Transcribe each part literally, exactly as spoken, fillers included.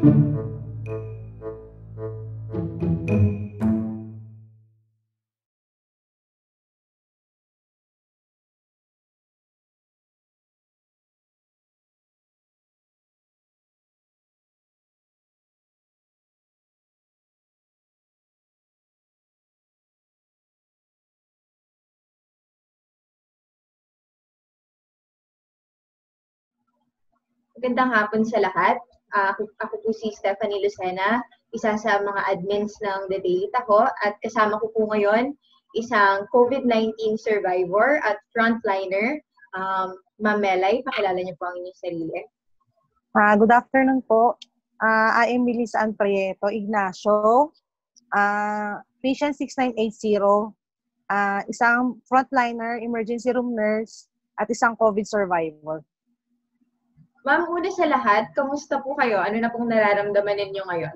Magandang hapon sa lahat. Uh, ako, ako po si Stephanie Lucena, isa sa mga admins ng The Daily Taho, at kasama ko po ngayon isang COVID nineteen survivor at frontliner. Um, Ma'am Melay, pakilala niyo po ang inyong sarili. Uh, good afternoon po. Uh, I am Melissa Ann Prieto Ignacio, uh, patient six nine eight zero, uh, isang frontliner, emergency room nurse, at isang COVID survivor. Ma'am, una sa lahat, kamusta po kayo? Ano na pong nararamdaman ninyo ngayon?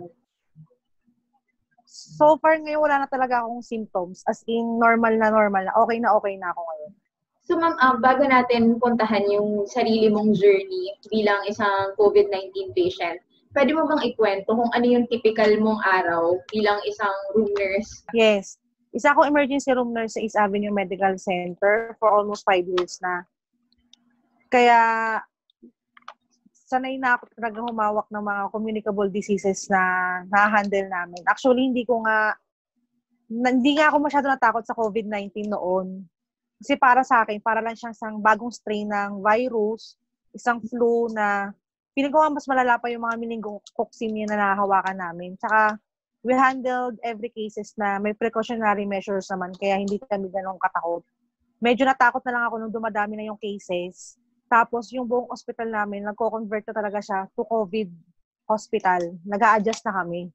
So far ngayon, wala na talaga akong symptoms. As in, normal na normal na. Okay na okay na ako ngayon. So ma'am, um, bago natin puntahan yung sarili mong journey bilang isang COVID nineteen patient, pwede mo bang ikwento kung ano yung typical mong araw bilang isang room nurse? Yes. Isa akong emergency room nurse sa East Avenue Medical Center for almost five years na. Kaya, sanay na ako talaga humawak ng mga communicable diseases na na-handle namin. Actually, hindi ko nga, hindi nga ako masyado natakot sa COVID nineteen noon. Kasi para sa akin, para lang siyang isang bagong strain ng virus, isang flu na feeling ko mas malala pa yung mga meningococci na nahahawakan namin. Tsaka, we handled every cases na may precautionary measures naman, kaya hindi kami ganun katakot. Medyo natakot na lang ako nung dumadami na yung cases. Tapos, yung buong hospital namin, nagko-convert na talaga siya to COVID hospital. Nag-a-adjust na kami.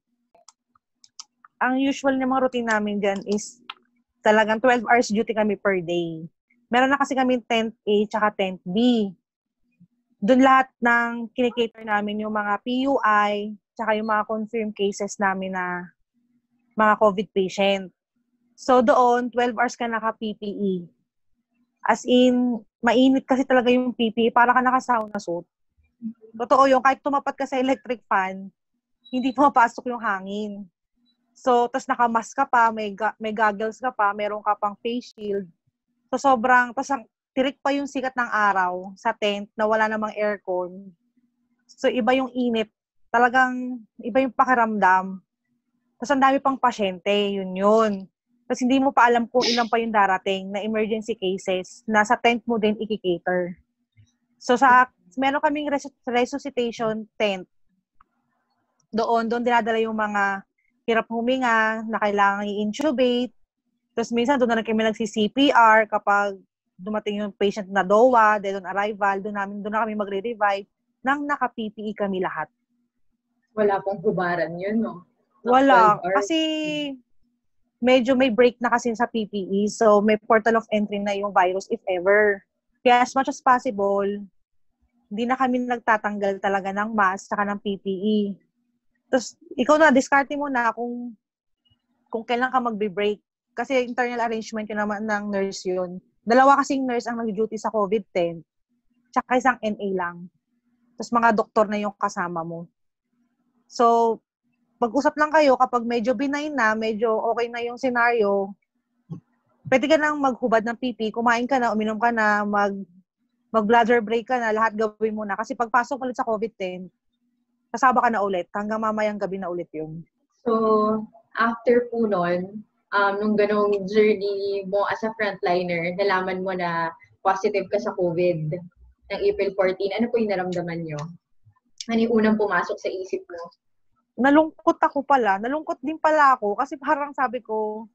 Ang usual na mga routine namin dyan is talagang twelve hours duty kami per day. Meron na kasi kami tent A tsaka tent B. Doon lahat ng kinikater namin yung mga P U I tsaka yung mga confirmed cases namin na mga COVID patient. So doon, twelve hours ka naka-P P E. As in, mainit kasi talaga yung P P E, para ka naka-sauna suit. Totoo yung kahit tumapat ka sa electric fan, hindi pumapasok yung hangin. So, tas naka-mask ka pa, may, ga- may goggles ka pa, meron ka pang face shield. So, sobrang, tas ang tirik pa yung sikat ng araw sa tent na wala namang aircon. So, iba yung init. Talagang, iba yung pakiramdam. Tas ang dami pang pasyente, yun yun. Tas hindi mo pa alam kung ilan pa yung darating na emergency cases na sa tent mo din i-cater. So, sa, meron kaming res- resuscitation tent. Doon, doon dinadala yung mga hirap huminga, na kailangan i-intubate. Tapos minsan doon na lang kami nagsi-C P R kapag dumating yung patient na D O A, dead on arrival, doon, namin, doon na kami magre-revive nang naka-P P E kami lahat. Wala pong hubaran yun, no? Wala. Kasi medyo may break na kasi sa P P E. So, may portal of entry na yung virus if ever. Kaya as much as possible, hindi na kami nagtatanggal talaga ng mask saka ng P P E. Tapos, ikaw na, discarte mo na kung kung kailan ka magbe-break. Kasi internal arrangement yun naman ng nurse yun. Dalawa kasing nurse ang nag-duty sa COVID ten, tsaka isang N A lang. Tapos mga doktor na yung kasama mo. So, pag-usap lang kayo kapag medyo benign na, medyo okay na yung scenario, pwede ka nang maghubad ng P P, kumain ka na, uminom ka na, mag, mag-bladder break ka na, lahat gawin mo na. Kasi pagpasok ulit sa COVID ten, kasama ka na ulit. Hanggang mamayang gabi na ulit yun. So, after po nun, um, nung ganong journey mo as a frontliner, nalaman mo na positive ka sa COVID ng April fourteen, ano po yung naramdaman nyo? Ano yung unang pumasok sa isip mo? Nalungkot ako pala. Nalungkot din pala ako kasi parang sabi ko,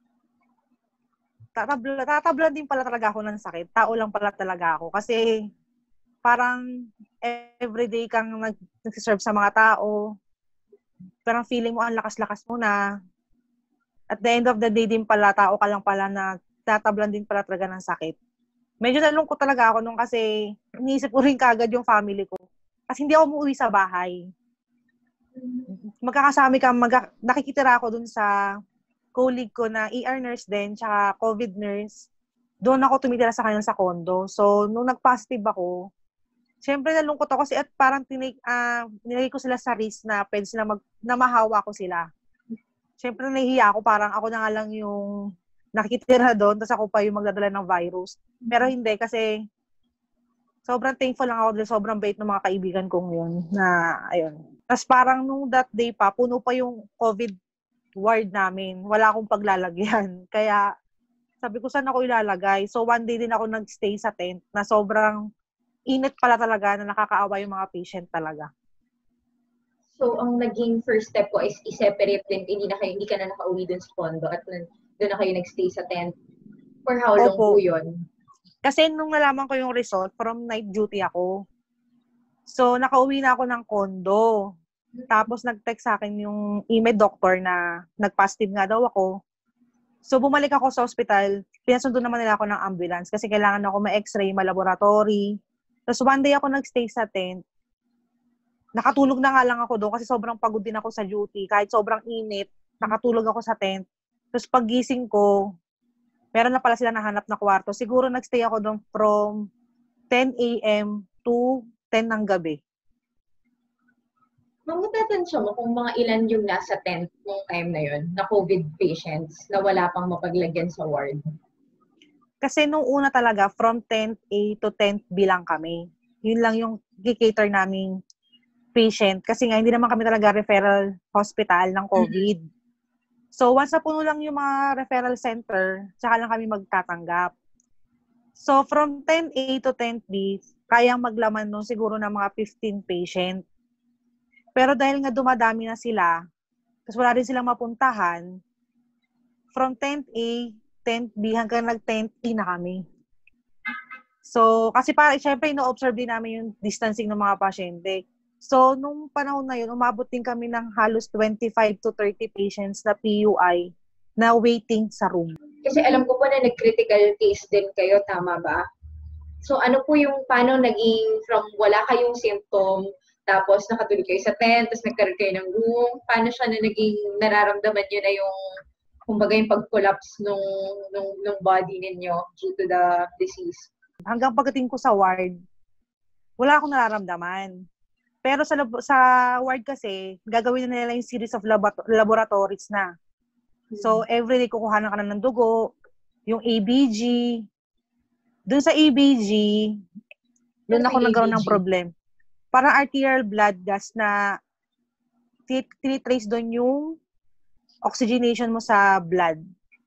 tatabla, tatablan din pala talaga ako ng sakit. Tao lang pala talaga ako. Kasi parang everyday kang nag- nagsiserve sa mga tao. Parang feeling mo ang lakas-lakas mo na. At the end of the day din pala, tao ka lang pala na tatablan din pala talaga ng sakit. Medyo nalungkot talaga ako nung kasi iniisip ko rin kagad yung family ko. Kasi hindi ako umuwi sa bahay. Magkakasami ka, mag- nakikitira ako dun sa colleague ko na E R nurse din, tsaka COVID nurse. Doon ako tumitira sa kanya sa condo. So, nung nag-positive ako, Siyempre nalungkot ako kasi at parang tinig, uh, nilagay ko sila sa risk na pwede sila mag, na mahawa ko sila. Siyempre nahihiya ako, parang ako na nga lang yung nakikitira doon, tapos ako pa yung magdadala ng virus. Pero hindi, kasi sobrang thankful lang ako dahil sobrang bait ng mga kaibigan kong yun na, ayun. Tapos parang nung that day pa, puno pa yung COVID ward namin. Wala akong paglalagyan. Kaya sabi ko, saan ako ilalagay? So one day din ako nagstay sa tent na sobrang init pala talaga na nakakaawa yung mga patient talaga. So, ang naging first step ko is i-separate din. Hindi na kayo, hindi ka na nakauwi dun sa condo at doon na kayo nagstay sa tent. For how long Opo. po yun? Kasi nung nalaman ko yung result, from night duty ako. So, nakauwi na ako ng condo. Tapos, nag-text sa akin yung email doctor na nag-positive nga daw ako. So, bumalik ako sa hospital. Pinasundo naman nila ako ng ambulance kasi kailangan ako ma-x-ray, ma-laboratory. Tapos one day ako nagstay sa tent. Nakatulog na nga lang ako doon kasi sobrang pagod din ako sa duty. Kahit sobrang init, nakatulog ako sa tent. Tapos paggising ko, meron na pala sila nahanap na kwarto. Siguro nagstay ako doon from ten a.m. to ten ng gabi. Ma'am, natatansya mo kung mga ilan yung nasa tent nung time na yun, na COVID patients, na wala pang mapaglagyan sa ward? Kasi nung una talaga, from tent A to tent B lang kami. Yun lang yung gi-cater naming patient. Kasi nga, hindi naman kami talaga referral hospital ng COVID. Mm-hmm. So, once na puno lang yung mga referral center, tsaka lang kami magtatanggap. So, from tent A to tent B, kayang maglaman nun siguro ng mga fifteen patient. Pero dahil nga dumadami na sila, kasi wala rin silang mapuntahan, from tent A, tent B, hanggang nag-tent E na kami. So, kasi para, syempre, ino-observe din namin yung distancing ng mga pasyente. So, nung panahon na yun, umabot din kami ng halos twenty-five to thirty patients na P U I na waiting sa room. Kasi alam ko po na nag-critical case din kayo, tama ba? So, ano po yung, paano naging from wala kayong symptom, tapos nakatulog kayo sa tent, tapos nagkaroon kayo ng room, paano siya na naging nararamdaman nyo na yung kumbaga yung pag-collapse nung, nung, nung body ninyo due to the disease? Hanggang pagdating ko sa ward, wala akong nararamdaman. Pero sa, sa ward kasi, gagawin na nila yung series of labo- laboratories na. So, everyday kukuhanan ka na ng dugo, yung A B G. Doon sa A B G, doon ako nagkaroon ng problem. Parang arterial blood gas na tinitrace doon yung oxygenation mo sa blood.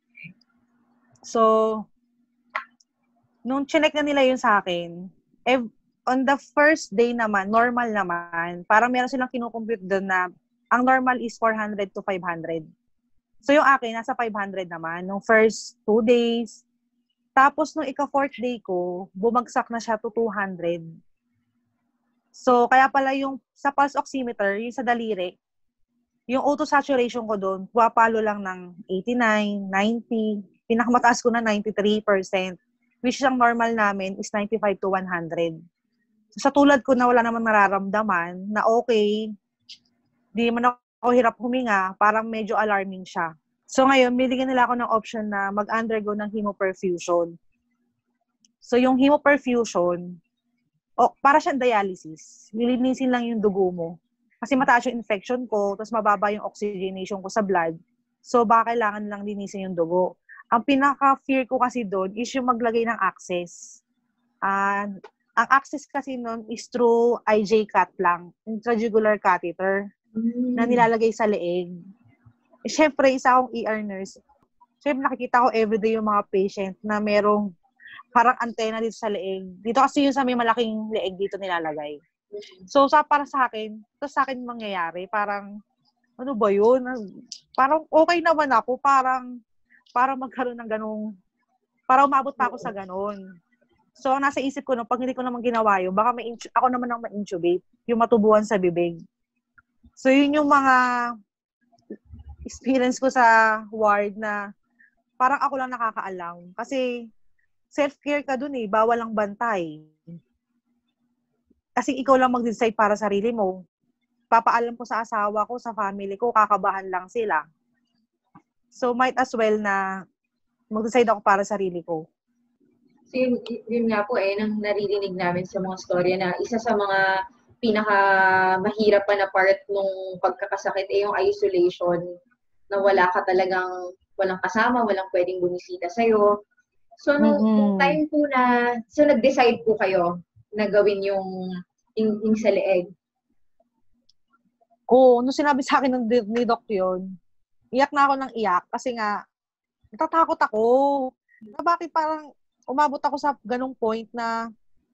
So, nung chinek na nila yun sa akin, eh, on the first day naman, normal naman, parang meron silang kinukompute doon na ang normal is four hundred to five hundred. So, yung akin, nasa five hundred naman, nung first two days. Tapos, nung ika-fourth day ko, bumagsak na siya to two hundred. So, kaya pala yung sa pulse oximeter, yung sa daliri, yung auto saturation ko doon, pumapalo lang ng eighty-nine, ninety, pinakamataas ko na ninety-three percent, which ang normal namin is ninety-five to one hundred. So, sa tulad ko na wala naman nararamdaman, na okay, di man ako hirap huminga, parang medyo alarming siya. So, ngayon, binigyan nila ako ng option na mag-undergo ng hemoperfusion. So, yung hemoperfusion, o, para siyang dialysis. Lilinisin lang yung dugo mo. Kasi mataas yung infection ko, tapos mababa yung oxygenation ko sa blood. So, baka kailangan lang linisin yung dugo. Ang pinaka-fear ko kasi doon is yung maglagay ng access. Uh, ang access kasi noon is through I J C A T lang, intrajugular catheter, mm. na nilalagay sa leeg. Eh, syempre, isa akong E R nurse. Syempre, nakikita ko everyday yung mga patient na merong parang antena dito sa leeg. Dito kasi yung sa may malaking leeg dito nilalagay. So, sa, para sa akin, ito sa akin mangyayari, parang, ano ba yun? Parang okay naman ako, parang, parang magkaroon ng ganong, para umabot pa ako sa ganon. So, nasa isip ko, no, pag hindi ko naman ginawa yun, baka may ako naman ang ma-intubate, yung matubuhan sa bibig. So, yun yung mga experience ko sa ward na parang ako lang nakakaalam. Kasi, self-care ka dun eh, bawal ang bantay. Kasi ikaw lang mag-decide para sa sarili mo. Papaalam ko sa asawa ko, sa family ko, kakabahan lang sila. So, might as well na mag-decide ako para sa sarili ko. So yun, yun nga po eh, nang naririnig namin sa mga storya na isa sa mga pinaka mahirap pa na part nung pagkakasakit eh yung isolation, na wala ka talagang, walang kasama, walang pwedeng bumisita sa'yo. So nung, nung Mm-mm. time po na, so nag-decide po kayo na gawin yung, yung, yung sa leeg. Oo, nung sinabi sa akin ng ni Doc yun, iyak na ako ng iyak kasi nga, natatakot ako. Na bakit parang umabot ako sa ganung point na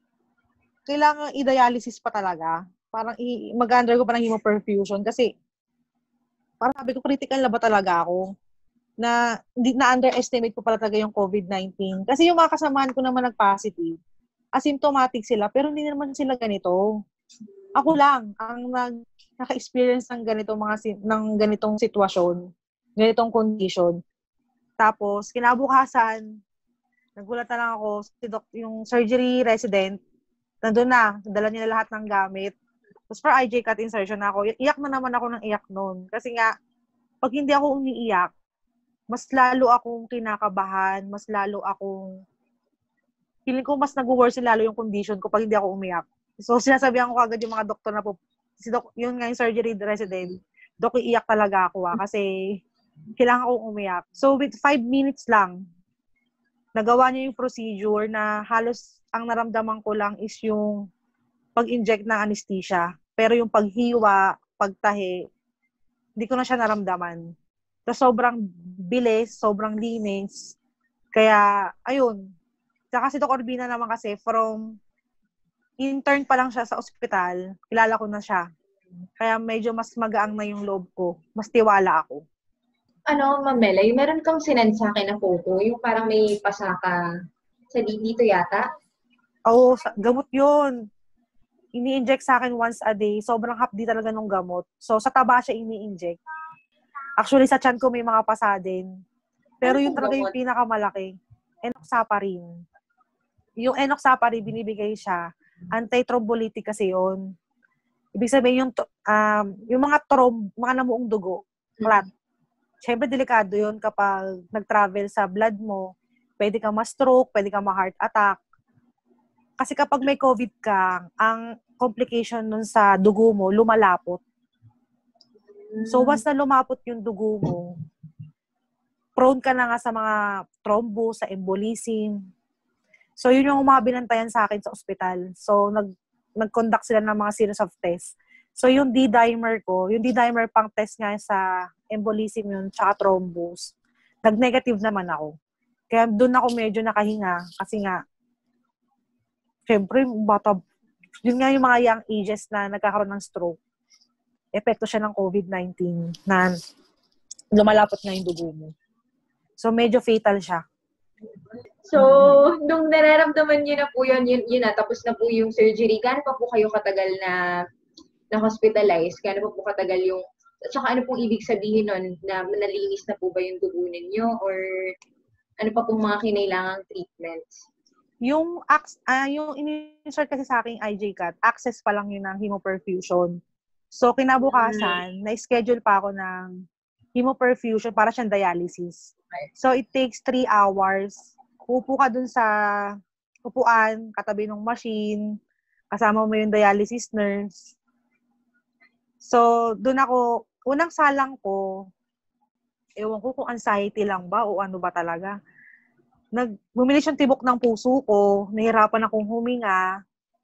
kailangan i-dialysis pa talaga. Parang i- mag-undergo pa ng hemoperfusion kasi parang sabi ko, critical na ba talaga ako? Na hindi na underestimate ko pala talaga yung COVID nineteen. Kasi yung mga kasamahan ko naman nag-positive, asymptomatic sila, pero hindi naman sila ganito. Ako lang ang nag naka-experience ng ganito mga si- ng ganitong sitwasyon, ganitong condition. Tapos kinabukasan, nagulat na lang ako, si doc, yung surgery resident, nandun na, dala niya lahat ng gamit. Tapos for I J cut insertion ako, iyak na naman ako ng iyak noon. Kasi nga, pag hindi ako umiiyak, mas lalo akong kinakabahan, mas lalo akong, feeling ko mas nag-worsen lalo yung condition ko pag hindi ako umiyak. So, sinasabihan ko agad yung mga doktor na po, si doc, yun nga yung surgery resident, Dok, iiyak talaga ako ah, kasi kailangan kong umiyak. So, with five minutes lang, nagawa niya yung procedure na halos ang naramdaman ko lang is yung pag-inject ng anesthesia. Pero yung paghiwa, pagtahi, hindi ko na siya naramdaman. So, sobrang bilis, sobrang linis. Kaya, ayun. Saka si Doc Orbina naman kasi, from intern pa lang siya sa ospital, kilala ko na siya. Kaya medyo mas magaang na yung loob ko. Mas tiwala ako. Ano, Ma'am Melay, meron kang sinend sa akin na photo, yung parang may pasaka sa dito yata? Oo, sa- gamot yun. Ini-inject sa akin once a day. Sobrang hapdi talaga nung gamot. So, sa taba siya ini-inject. Actually, sa tiyan ko may mga pasa din. Pero Ano yun pong talaga yung gamot? pinakamalaki. Enoxaparin. Yung enoxaparin, binibigay siya. Anti-thrombolytic kasi yun. Ibig sabihin yung, to- um, yung mga trom, mga namuong dugo, clot. Siyempre, delikado yun kapag nag-travel sa blood mo. Pwede kang ma-stroke, pwede kang ma-heart attack. Kasi kapag may COVID ka, ang complication nun sa dugo mo, lumalapot. So, once na lumapot yung dugo mo, prone ka na nga sa mga thrombo, sa embolism. So, yun yung mga binantayan sa akin sa ospital. So, nag, nag-conduct sila ng mga series of tests. So, yung D-dimer ko, yung D-dimer pang test nga sa embolism yun, tsaka thrombus, nag-negative naman ako. Kaya doon ako medyo nakahinga kasi nga, syempre, bata, yun nga yung mga young ages na nagkakaroon ng stroke. Epekto siya ng COVID nineteen na lumalapot na yung dugo mo. So, medyo fatal siya. So, nung nararamdaman niyo na po yun, yun, yun na, tapos na po yung surgery, gaano pa po kayo katagal na na-hospitalize? Gaano pa po katagal yung, at saka ano pong ibig sabihin nun, na nalinis na po ba yung dugo ninyo, or ano pa pong mga kinailangang treatments? Yung, uh, yung in-insert kasi sa aking I J cut, access pa lang yun ng hemoperfusion. So, kinabukasan, mm. na-schedule pa ako ng hemoperfusion para siyang dialysis. So, it takes three hours. Upo ka dun sa upuan, katabi ng machine, kasama mo yung dialysis nurse. So, dun ako, unang salang ko, ewan ko kung anxiety lang ba o ano ba talaga. Nag, bumilis yung tibok ng puso ko, nahirapan akong huminga.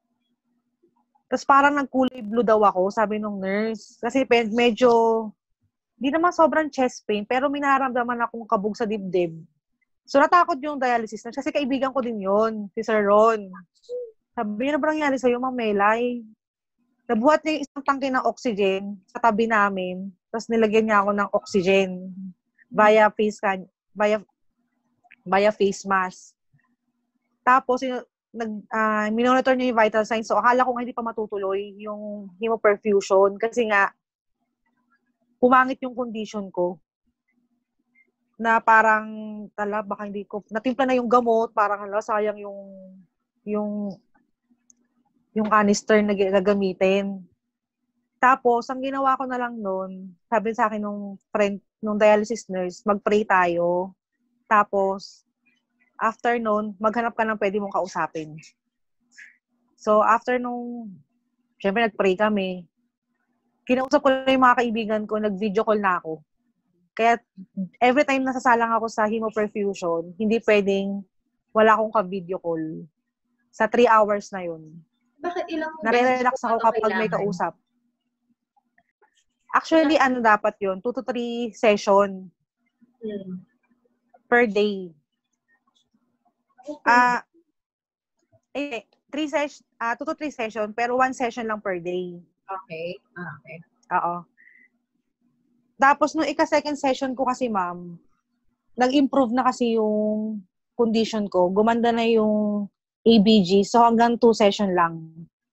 Tapos parang nagkulay blue daw ako, sabi nung nurse. Kasi medyo, di naman sobrang chest pain, pero may nararamdaman akong kabog sa dibdib. So natakot yung dialysis nurse, kasi kaibigan ko din yon, si Sir Ron. Sabi niya, na ba nangyari sa'yo, Ma'am Melay? Nabuhat niya yung isang tangke ng oxygen sa tabi namin, tapos nilagyan niya ako ng oxygen via face can, via via face mask. Tapos, yung, nag, uh, minonitor niya yung vital signs. So, akala ko nga hindi pa matutuloy yung hemoperfusion kasi nga, pumangit yung condition ko. Na parang, tala, baka hindi ko, natimpla na yung gamot, parang, hala, sayang yung, yung, yung canister na gagamitin. Tapos, ang ginawa ko na lang noon, sabi sa akin nung friend, nung dialysis nurse, mag-pray tayo. Tapos, After nun, maghanap ka ng pwede mong kausapin. So, after nung, syempre nag-pray kami, kinausap ko na yung mga kaibigan ko, nag-video call na ako. Kaya, every time nasasalang ako sa hemoperfusion, hindi pwedeng wala akong ka-video call. Sa three hours na yun. Bakit ilang nare-relax ako kapag may kausap. Actually, ano dapat yun? two to three session hmm. per day. Ah, uh, eh, three session, ah, uh, two to three session, pero one session lang per day. Okay. Ah, okay. Oo. Tapos, nung ika-second session ko kasi, ma'am, nag-improve na kasi yung condition ko. Gumanda na yung A B G. So, hanggang two session lang.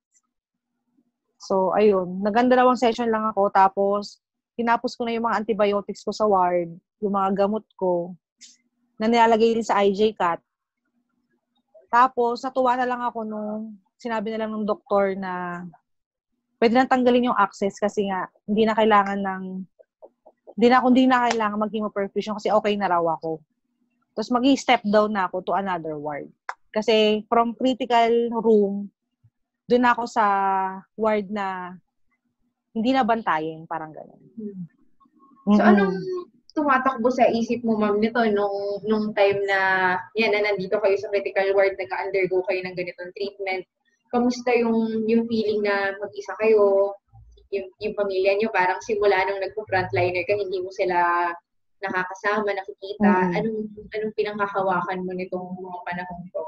So, ayun. Naganda-dalawang session lang ako. Tapos, tinapos ko na yung mga antibiotics ko sa ward, yung mga gamot ko, na nilalagay din sa I J C A T. Tapos, natuwa na lang ako nung sinabi na lang ng doktor na pwede na tanggalin yung access kasi nga, hindi na kailangan ng, hindi na, hindi na kailangan mag-hemoperfusion kasi okay na raw ako. Tapos, mag-i-step down na ako to another ward. Kasi, from critical room, doon ako sa ward na hindi na bantayin, parang gano'n. Hmm. So, mm-hmm. Anong tumatakbo sa isip mo, ma'am, nito nung, nung time na, yan, na nandito kayo sa critical ward, nag-undergo kayo ng ganitong treatment? Kamusta yung, yung feeling na mag-isa kayo, yung, yung pamilya nyo, parang simula nung nagpo-frontliner ka, hindi mo sila nakakasama, nakikita. Mm-hmm. Anong, anong pinanghahawakan mo nitong mga panahon to?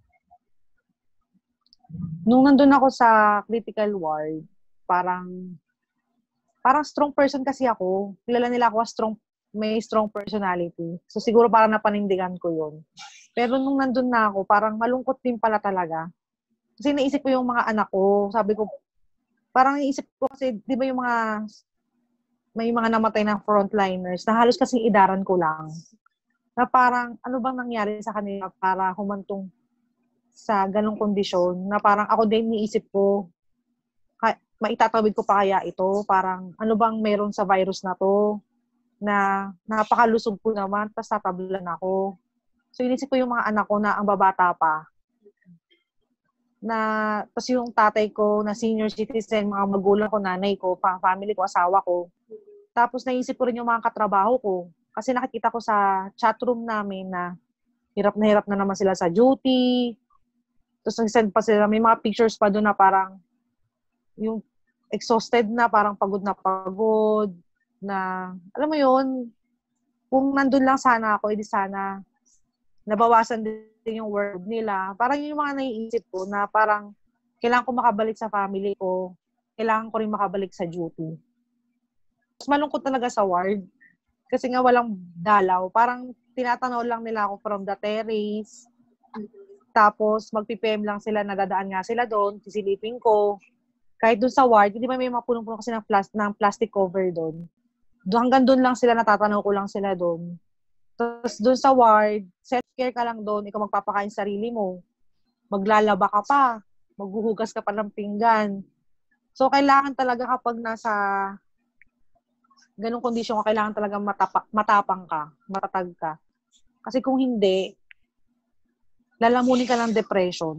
Nung nandun ako sa critical ward, parang parang strong person kasi ako. Kilala nila ako as strong, may strong personality. So siguro parang napanindigan ko yun. Pero nung nandun na ako, parang malungkot din pala talaga. Kasi naisip ko yung mga anak ko. Sabi ko, parang naisip ko kasi, di ba yung mga, may mga namatay na frontliners na halos kasing idaran ko lang. Na parang, ano bang nangyari sa kanila para humantong sa ganong kondisyon na parang ako din niisip ko, ka, maitatawid ko pa kaya ito? Parang ano bang meron sa virus na to na napakalusog ko naman, tapos tatablan ako. So inisip ko yung mga anak ko na ang babata pa. Na, tapos yung tatay ko na senior citizen, mga magulang ko, nanay ko, family ko, asawa ko. Tapos naisip ko rin yung mga katrabaho ko. Kasi nakikita ko sa chatroom namin na hirap na hirap na naman sila sa duty. Tapos nag-send pa sila, may mga pictures pa doon na parang yung exhausted na, parang pagod na pagod, na, alam mo yun, kung nandun lang sana ako, edi sana nabawasan din yung work nila. Parang yung mga naiisip ko na parang kailangan ko makabalik sa family ko, kailangan ko rin makabalik sa duty. Mas malungkot talaga sa ward kasi nga walang dalaw. Parang tinatanaw lang nila ako from the terrace. Tapos, mag-P P M lang sila, nadadaan nga sila doon, sisilipin ko. Kahit doon sa ward, hindi ba may mga punong-puno kasi ng, plas- ng plastic cover doon. Do, hanggang doon lang sila, natatanaw ko lang sila doon. Tapos doon sa ward, self-care ka lang doon, ikaw magpapakain sarili mo. Maglalaba ka pa, maghuhugas ka pa ng pinggan. So, kailangan talaga kapag nasa ganung kondisyon ka, kailangan talaga matapa- matapang ka, matatag ka. Kasi kung hindi, lalamunin ka ng depression.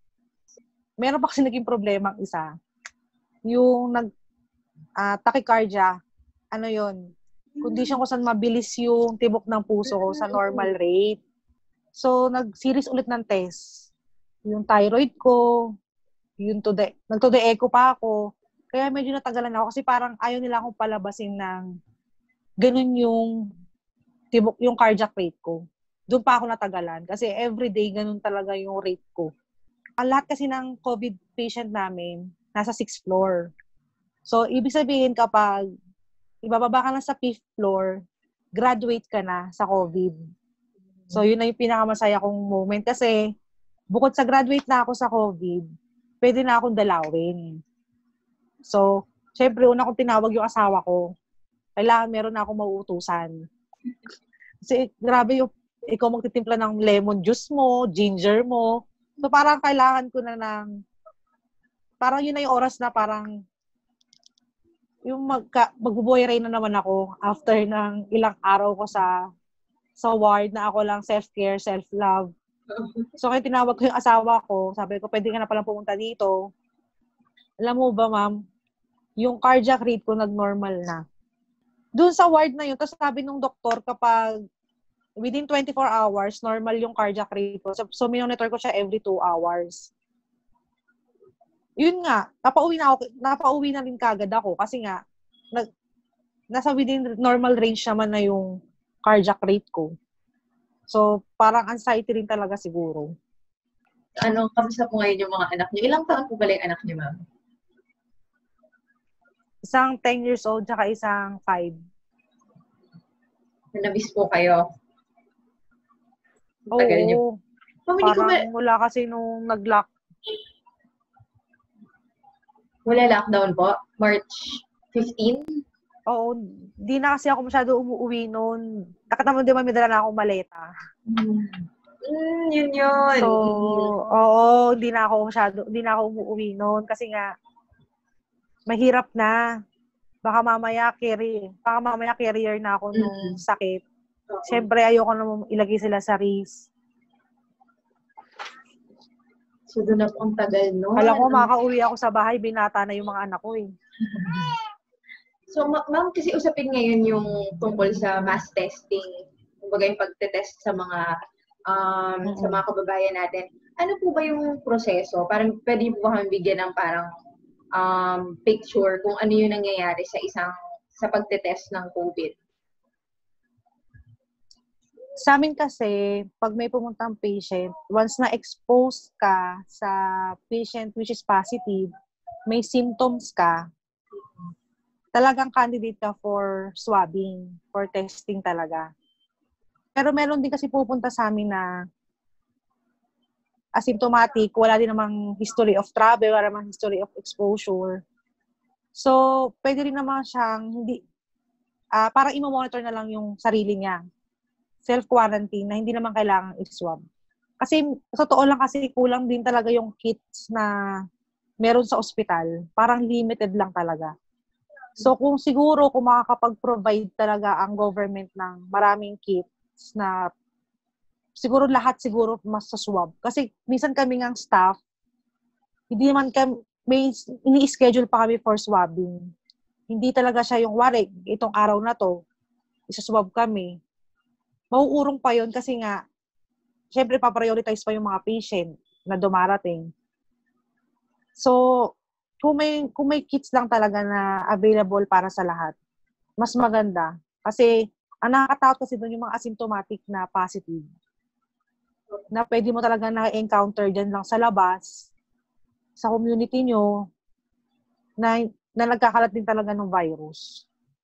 Meron pa kasi naging problema ang isa. Yung nag uh, tachycardia, ano yun? Condition ko saan mabilis yung tibok ng puso ko sa normal rate. So, nag-series ulit ng test. Yung thyroid ko, yung to the, nag-to the echo pa ako. Kaya medyo natagalan ako kasi parang ayaw nila akong palabasin ng ganun yung tibok, yung cardiac rate ko. Doon pa ako natagalan kasi everyday ganun talaga yung rate ko. Ang lahat kasi ng COVID patient namin, nasa sixth floor. So, ibig sabihin kapag ibababa ka na sa fifth floor, graduate ka na sa COVID. So, yun na yung pinakamasaya kong moment kasi bukod sa graduate na ako sa COVID, pwede na akong dalawin. So, syempre, una kong tinawag yung asawa ko. Kailangan meron na akong mauutusan. Kasi grabe yung ikaw magtitimpla ng lemon juice mo, ginger mo. So, parang kailangan ko na ng, parang yun na yung oras na parang, yung magka, magbubuhay rin na naman ako after ng ilang araw ko sa, sa ward na ako lang self-care, self-love. So, kaya tinawag ko yung asawa ko. Sabi ko, pwede ka na palang pumunta dito. Alam mo ba, ma'am, yung cardiac rate ko nag-normal na. Doon sa ward na yun, tapos sabi nung doktor, kapag within twenty-four hours, normal yung cardiac rate ko. So, so monitor ko siya every two hours. Yun nga, napauwi na ako, napauwi na rin kagad ako kasi nga, nag, nasa within normal range naman na yung cardiac rate ko. So, parang anxiety rin talaga siguro. Ano, kamusta po ngayon yung mga anak niyo? Ilang taon po pala yung anak niyo, ma'am? Isang ten years old, tsaka isang five. Nabis po kayo? Oo. Tagal niyo. Ma'am, hindi ko Parang ma- wala kasi nung nag-lock. Wala lockdown po? March fifteenth? Oo, di na kasi ako masyado umuwi noon. Nakatama din may dala na akong maleta. Mm. Mm, yun yun. So, oo, di na ako masyado, di na ako umuwi noon kasi nga, mahirap na. Baka mamaya carry, baka mamaya carrier na ako nung Mm. sakit. Oo. Siyempre, ayoko na ilagay sila sa risk. So, doon na po ang tagal, no? Kala ko, makaka-uwi ako sa bahay, binata na yung mga anak ko eh. So, ma- ma'am, kasi usapin ngayon yung tungkol sa mass testing, kumbaga yung pagtetest sa mga um, Mm-mm. sa mga kababayan natin. Ano po ba yung proseso? Parang pwede po ba kami bigyan ng parang um, picture kung ano yung nangyayari sa isang sa pagtetest ng COVID? Sa amin kasi, pag may pumuntang patient, once na-expose ka sa patient which is positive, may symptoms ka, talagang candidate ka for swabbing, for testing talaga. Pero meron din kasi pupunta sa amin na asymptomatic, wala din namang history of travel, wala namang history of exposure. So, pwede rin naman siyang hindi, uh, parang i-monitor na lang yung sarili niya. Self-quarantine na hindi naman kailangan i-swab. Kasi, sa totoo lang kasi kulang din talaga yung kits na meron sa ospital. Parang limited lang talaga. So, kung siguro, kung makakapag-provide talaga ang government ng maraming kits na siguro lahat siguro mas sa swab. Kasi minsan kami ng staff, hindi naman kami, may ini-schedule pa kami for swabbing. Hindi talaga siya yung, wari, itong araw na to, isa-swab kami. Mauurong pa yon kasi nga, syempre pa-prioritize pa yung mga patient na dumarating. So, kung may, kung may kits lang talaga na available para sa lahat, mas maganda. Kasi, ang nakakatakot kasi doon yung mga asymptomatic na positive. Na pwede mo talaga na-encounter dyan lang sa labas, sa community nyo, na, na nagkakalat din talaga ng virus.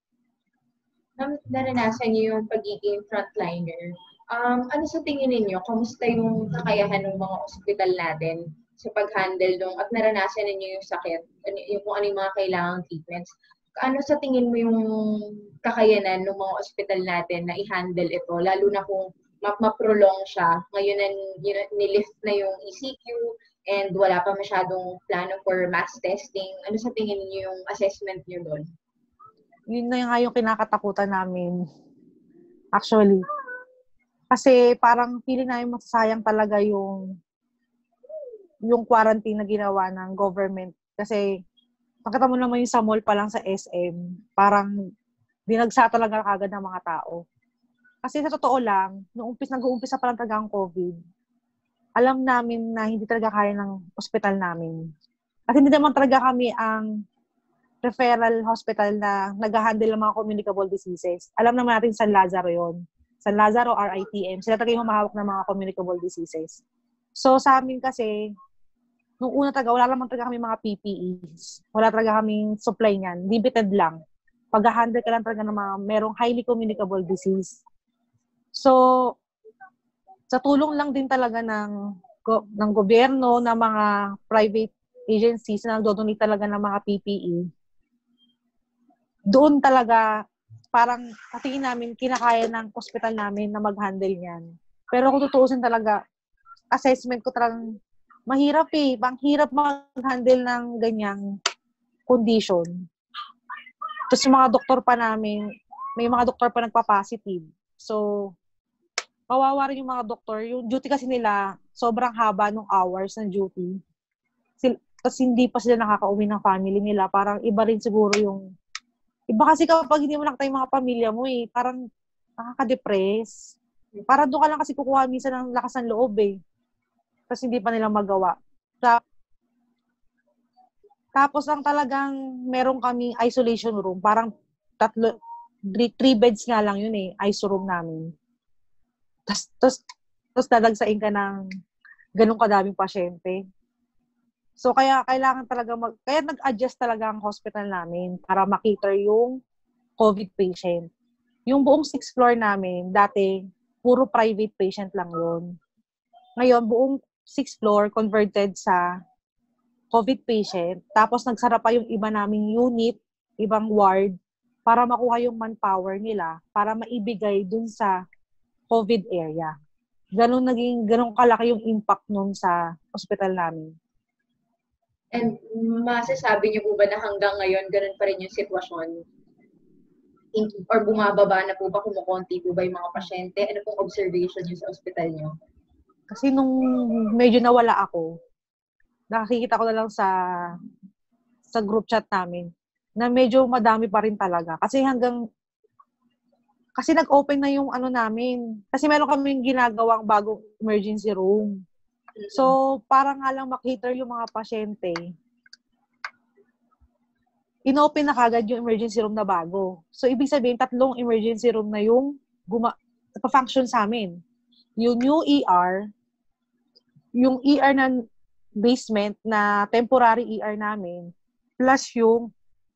Naranasan niyo yung pagiging frontliner. Um, ano sa tingin ninyo? Kamusta yung kakayahan ng mga ospital natin sa pag-handle nung at naranasan ninyo yung sakit, ano, yung kung ano yung mga kailangang treatments? Ano sa tingin mo yung kakayanan ng mga ospital natin na i-handle ito? Lalo na kung ma-prolong siya. Ngayon na nilift na yung E C Q and wala pa masyadong plano for mass testing. Ano sa tingin niyo yung assessment niyo doon? Yun na nga yung kinakatakutan namin. Actually. Kasi parang feeling namin masasayang talaga yung yung quarantine na ginawa ng government. Kasi nakita mo naman yung sa mall pa lang sa S M, parang dinagsa talaga kagad ng mga tao. Kasi sa totoo lang, nung umpis, nag-uumpisa pa lang talaga ang COVID, alam namin na hindi talaga kaya ng ospital namin. At hindi naman talaga kami ang referral hospital na nag-handle ng mga communicable diseases. Alam naman natin San Lazaro yon. San Lazaro, R I T M. Sila talaga yung humahawak ng mga communicable diseases. So, sa amin kasi, nung una talaga, wala naman talaga kami mga P P Es. Wala talaga kaming supply niyan. Limited lang. Pag-handle ka lang talaga ng mga merong highly communicable disease. So, sa tulong lang din talaga ng, ng gobyerno, ng mga private agencies na nagdodonate talaga ng mga P P E, doon talaga, parang katingin namin, kinakaya ng hospital namin na mag-handle niyan. Pero kung tutuusin talaga, assessment ko talagang mahirap eh. Bang hirap mag-handle ng ganyang condition. Tapos yung mga doktor pa namin, may mga doktor pa nagpa-positive. So, kawawa rin yung mga doktor. Yung duty kasi nila, sobrang haba ng hours ng duty. Tapos hindi pa sila nakaka-uwi ng family nila. Parang iba rin siguro yung... Iba kasi kapag hindi mo nakita yung mga pamilya mo eh, parang nakaka-depress. Para doon ka lang kasi kukuha minsan ng lakas ng loob eh. Tapos hindi pa nila magawa. Tapos ang talagang meron kaming isolation room. Parang tatlo, three, three beds nga lang yun eh, I S O room namin. Tapos, tapos, tapos dadagsain ka ng ganun kadaming pasyente. So, kaya kailangan talaga mag, kaya nag-adjust talaga ang hospital namin para makita yung COVID patient. Yung buong sixth floor namin, dati, puro private patient lang yun. Ngayon, buong sixth floor converted sa COVID patient. Tapos, nagsara pa yung iba naming unit, ibang ward, para makuha yung manpower nila, para maibigay dun sa COVID area. Ganun naging, ganun kalaki yung impact nun sa hospital namin. And masasabi niyo po ba na hanggang ngayon, ganun pa rin yung sitwasyon? In, or bumababa na po ba, kumukonti po ba yung mga pasyente? Ano pong observation niyo sa hospital niyo? Kasi nung medyo nawala ako, nakikita ko na lang sa sa group chat namin na medyo madami pa rin talaga. Kasi hanggang kasi nag-open na yung ano namin. Kasi meron kaming ginagawang bagong emergency room. So, parang nga lang makita yung mga pasyente, inopen na kagad yung emergency room na bago. So, ibig sabihin, tatlong emergency room na yung guma- pa-function sa amin. Yung new E R, yung E R na basement na temporary E R namin, plus yung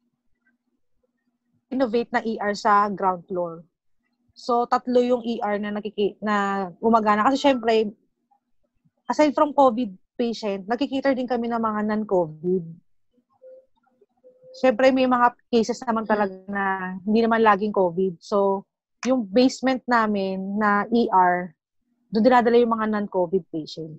innovate na E R sa ground floor. So, tatlo yung E R na nakiki na gumagana. Kasi syempre, aside from COVID patient, nakikita din kami ng mga non-COVID. Syempre, may mga cases naman talaga na hindi naman laging COVID. So, yung basement namin na E R, doon dinadala yung mga non-COVID patient.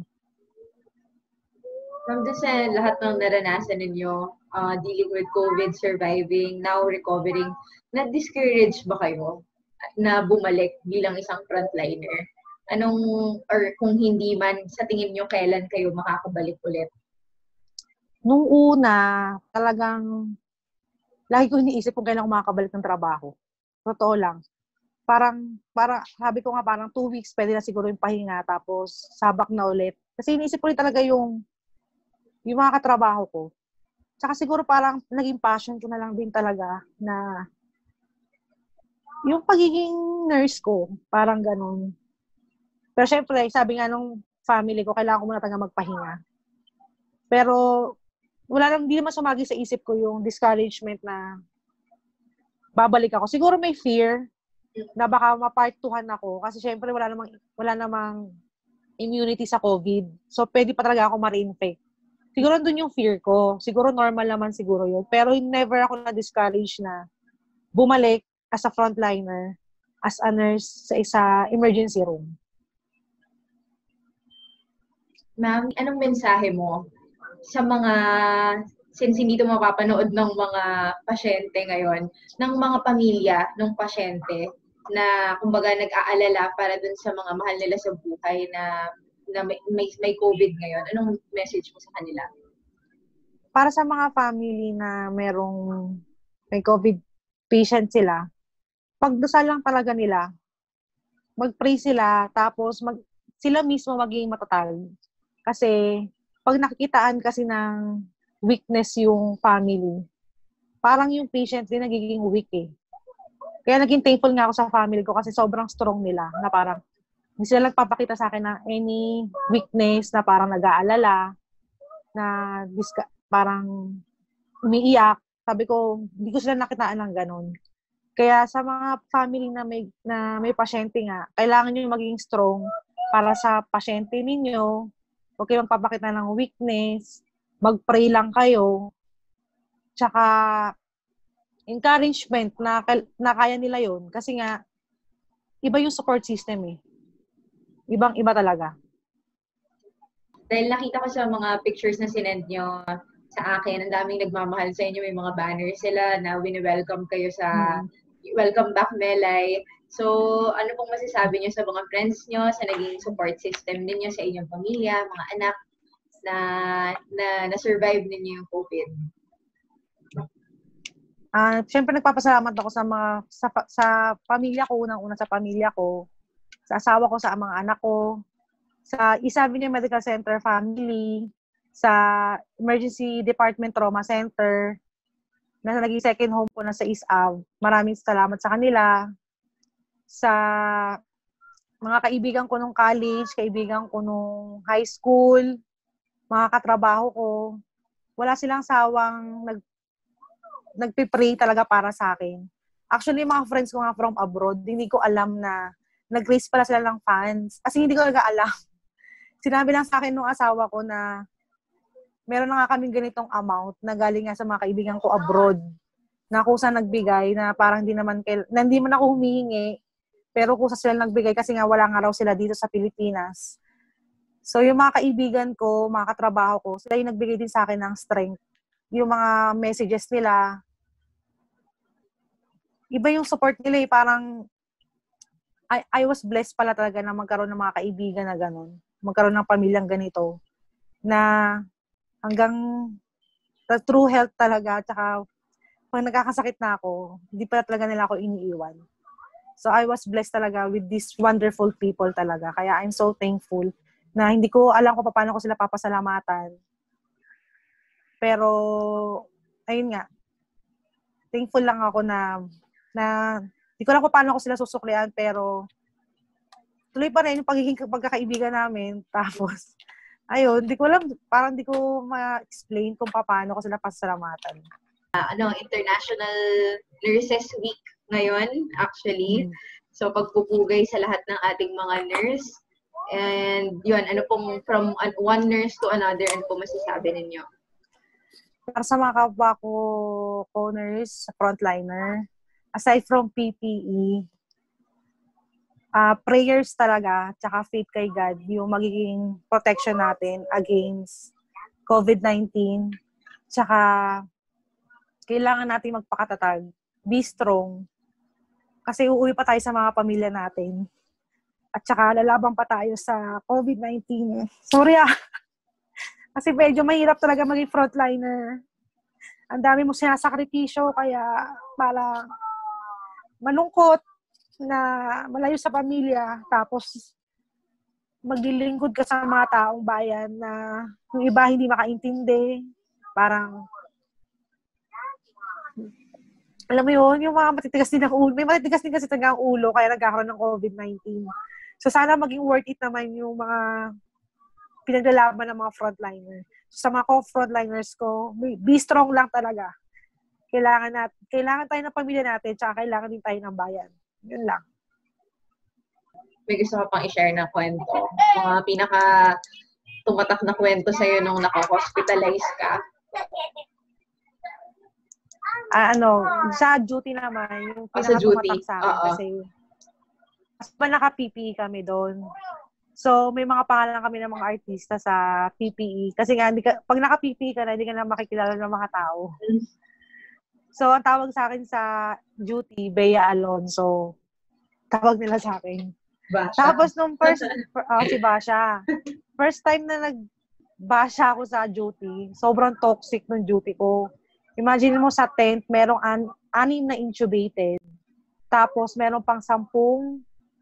From the sa lahat ng naranasan ninyo, uh, dealing with COVID, surviving, now recovering, na-discourage ba kayo na bumalik bilang isang frontliner? Anong, or kung hindi man, sa tingin nyo, kailan kayo makakabalik ulit? Nung una, talagang, lagi ko iniisip kung kailan ako makakabalik ng trabaho. Totoo lang. Parang, parang, sabi ko nga, parang two weeks, pwede na siguro yung pahinga, tapos sabak na ulit. Kasi iniisip ko rin talaga yung, yung mga katrabaho ko. Tsaka siguro parang naging passion ko na lang din talaga na yung pagiging nurse ko, parang ganun. Pero syempre, sabi nga nung family ko, kailangan ko muna talaga magpahinga. Pero, wala lang, hindi naman sumagi sa isip ko yung discouragement na babalik ako. Siguro may fear na baka ma-part two-han ako kasi syempre wala namang, wala namang immunity sa COVID. So, pwede pa talaga ako ma-reinfect. Siguro doon yung fear ko. Siguro normal naman siguro yun. Pero never ako na-discourage na bumalik as a frontliner, as a nurse sa isa emergency room. Ma'am, anong mensahe mo sa mga, since hindi ito mapapanood ng mga pasyente ngayon, ng mga pamilya ng pasyente na kumbaga nag-aalala para dun sa mga mahal nila sa buhay na, na may, may, may COVID ngayon? Anong message mo sa kanila? Para sa mga family na merong may COVID patient sila, pagdasal lang talaga nila, mag-pray sila, tapos mag, sila mismo maging matatag. Kasi, pag nakikitaan kasi ng weakness yung family, parang yung patient din nagiging weak eh. Kaya naging thankful nga ako sa family ko kasi sobrang strong nila na parang hindi sila nagpapakita sa akin na any weakness na parang nag-aalala, na diska, parang umiiyak. Sabi ko, hindi ko sila nakitaan ng ganun. Kaya sa mga family na may, na may pasyente nga, kailangan nyo maging strong para sa pasyente ninyo. Huwag kayong magpapakita ng weakness, mag-pray lang kayo, tsaka encouragement na, na kaya nila yun. Kasi nga, iba yung support system eh. Ibang-iba talaga. Dahil nakita ko sa mga pictures na sinend nyo sa akin, ang daming nagmamahal sa inyo, may mga banners sila na wini-welcome kayo sa hmm. Welcome back, Melay. So, ano pong masasabi niyo sa mga friends niyo, sa naging support system ninyo sa inyong pamilya, mga anak, na na na-survive ninyo yung COVID? Ah, uh, syempre nagpapasalamat ako sa mga sa, sa pamilya ko, unang-una sa pamilya ko, sa asawa ko, sa mga anak ko, sa East Avenue Medical Center family, sa Emergency Department Trauma Center, na naging second home ko na sa East Ave. Maraming salamat sa kanila. Sa mga kaibigan ko nung college, kaibigan ko nung high school, mga katrabaho ko, wala silang sawang nag nagpe-pray talaga para sa akin. Actually, mga friends ko nga from abroad, hindi ko alam na nag-raise pala sila ng funds. Kasi hindi ko talaga alam. Sinabi lang sa akin nung asawa ko na meron na nga kaming ganitong amount na galing nga sa mga kaibigan ko abroad na kusa nagbigay na parang hindi naman, kail- na hindi man ako humihingi, pero kusa sila nagbigay kasi nga wala nga raw sila dito sa Pilipinas. So yung mga kaibigan ko, mga katrabaho ko, sila yung nagbigay din sa akin ng strength. Yung mga messages nila, iba yung support nila eh, parang I, I was blessed pala talaga na magkaroon ng mga kaibigan na gano'n, magkaroon ng pamilyang ganito, na hanggang the true health talaga, tsaka pag nagkakasakit na ako, hindi pa talaga nila ako iniiwan. So I was blessed talaga with these wonderful people talaga. Kaya I'm so thankful na hindi ko alam kung paano ko sila papasalamatan. Pero, ayun nga, thankful lang ako na, na hindi ko alam kung paano ko sila susuklian, pero tuloy pa rin yung pagiging pagkakaibigan namin. Tapos, ayun, hindi ko alam, parang hindi ko ma-explain kung paano ko sila pasalamatan. Uh, ano, International Nurses Week ngayon, actually. Mm. So, pagpupugay sa lahat ng ating mga nurse. And yun, ano pong, from one nurse to another, ano po masasabi ninyo? Para sa mga kapwa ko, ko nurse, frontliner, aside from P P E, uh, prayers talaga, tsaka faith kay God, yung magiging protection natin against COVID nineteen. Tsaka, kailangan natin magpakatatag, be strong, kasi uuwi pa tayo sa mga pamilya natin. At tsaka, lalaban pa tayo sa COVID nineteen. Sorry ah! Kasi medyo mahirap talaga maging frontliner. Ang dami mo sinasakripisyo, kaya para malungkot na malayo sa pamilya, tapos maglilingkod ka sa mga taong bayan na yung iba hindi makaintindi. Parang, alam mo yun, yung mga matitigas din ng ulo. May matitigas din kasi talaga ang ulo, kaya nagkakaroon ng COVID nineteen. So sana maging worth it naman yung mga pinaglalaban ng mga frontliner. So, sa mga frontliners ko, be strong lang talaga. Kailangan nat kailangan tayo ng pamilya natin, tsaka kailangan din tayo ng bayan. Yun lang. May gusto ka pang i-share na kwento? Mga pinaka tumatak na kwento sa'yo nung naka-hospitalize ka? Ah, ano, sa duty naman, yung pinaka tumatak sa akin. Uh-oh. Kasi, mas ba naka-P P E kami doon. So, may mga pangalan kami ng mga artista sa P P E. Kasi nga, hindi ka, pag naka-P P E ka na, hindi ka na makikilala ng mga tao. So, ang tawag sa akin sa duty, Bea Alonso. Tawag nila sa akin. Basha. Tapos, nung first, oh, si Basha. First time na nag-basha ako sa duty, sobrang toxic ng duty ko. Imagine mo sa tent, merong an- anim na intubated. Tapos, meron pang sampung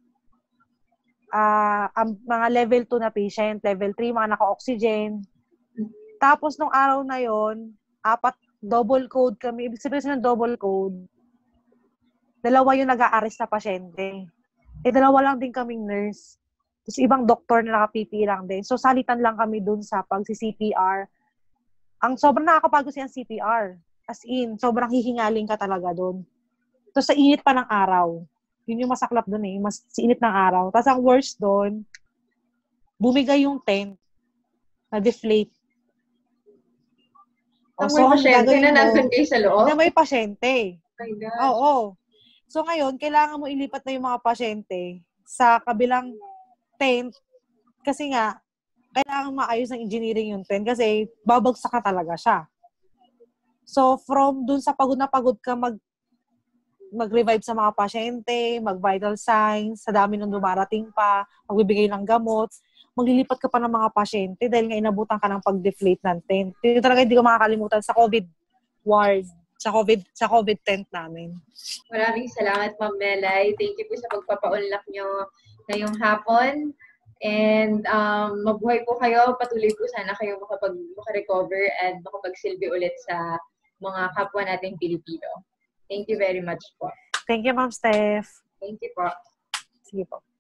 Uh, ang mga level two na patient, level three, mga naka-oxygen. Tapos, nung araw na yon, apat, double code kami. Ibig sabihin ng double code, dalawa yung nag-a-arrest na pasyente. Eh, dalawa lang din kaming nurse. Tapos, ibang doktor na naka-P P E lang din. So, salitan lang kami dun sa pag-C P R. Ang sobrang nakakapagod siya ang C P R. As in, sobrang hihingaling ka talaga dun. Tapos, sa init pa ng araw. Yun yung masaklap doon eh, mas sinit ng araw. Tapos ang worst doon, bumigay yung tent, na-deflate. Ang so, may pasyente na nandun kayo sa loob? Na may pasyente. Oo. Oh, oh. So ngayon, kailangan mo ilipat na yung mga pasyente sa kabilang tent kasi nga, kailangan maayos ng engineering yung tent kasi babagsak ka talaga siya. So from dun sa pagod na pagod ka mag mag-revive sa mga pasyente, mag-vital signs, sa dami ng dumarating pa, magbibigay ng gamot, maglilipat ka pa ng mga pasyente dahil nga inabutan ka ng pag-deflate ng tent. Ito talaga hindi ko makakalimutan sa COVID ward, sa COVID sa COVID tent namin. Maraming salamat, Ma'am Melay. Thank you po sa pagpapaunlak nyo ngayong hapon. And um, mabuhay po kayo. Patuloy po sana kayo makapag, makarecover and makapagsilbi ulit sa mga kapwa nating Pilipino. Thank you very much po. Thank you, Ma'am Steph. Thank you po. Sige po.